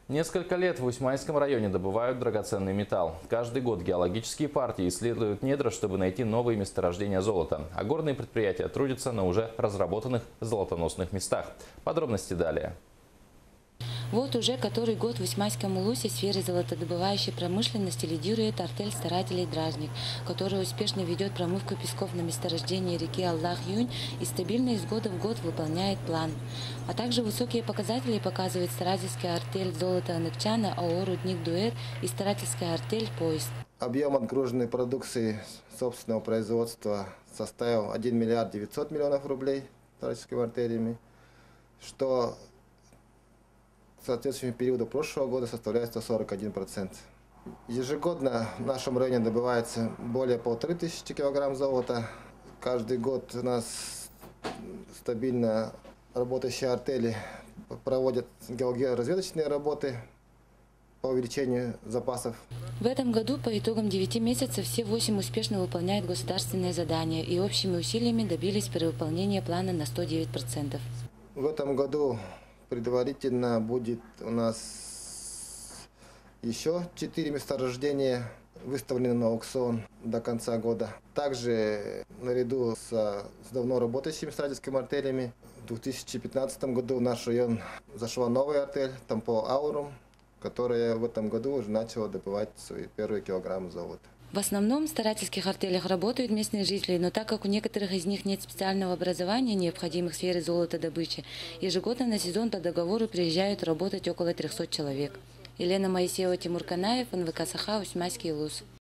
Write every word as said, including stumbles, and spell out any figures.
Несколько лет в Усьманском районе добывают драгоценный металл. Каждый год геологические партии исследуют недра, чтобы найти новые месторождения золота. А горные предприятия трудятся на уже разработанных золотоносных местах. Подробности далее. Вот уже который год в Усьманском улусе в сфере золотодобывающей промышленности лидирует артель старателей «Дражник», которая успешно ведет промывку песков на месторождении реки Аллах-Юнь и стабильно из года в год выполняет план. А также высокие показатели показывает старательская артель «Золото Аныкчана», АО «Рудник Дуэт» и старательская артель «Поезд». Объем отгруженной продукции собственного производства составил один миллиард девятьсот миллионов рублей старательскими артелями, что к соответствующему периоду прошлого года составляет сто сорок один процент. Ежегодно в нашем районе добывается более полторы тысячи килограмм золота. Каждый год у нас стабильно работающие артели проводят геологоразведочные работы по увеличению запасов. В этом году по итогам девяти месяцев все восемь успешно выполняют государственные задания и общими усилиями добились перевыполнения плана на сто девять процентов. В этом году предварительно будет у нас еще четыре месторождения выставлены на аукцион до конца года. Также наряду с, с давно работающими старательскими артелями в две тысячи пятнадцатом году в наш район зашла новая артель Тампо Аурум, которая в этом году уже начала добывать свои первые килограммы золота. В основном в старательских артелях работают местные жители, но так как у некоторых из них нет специального образования, необходимых в сфере золотодобычи, ежегодно на сезон по договору приезжают работать около трёхсот человек. Елена Моисеева, Тимур Канаев, эн вэ ка Саха, Усьманский улус.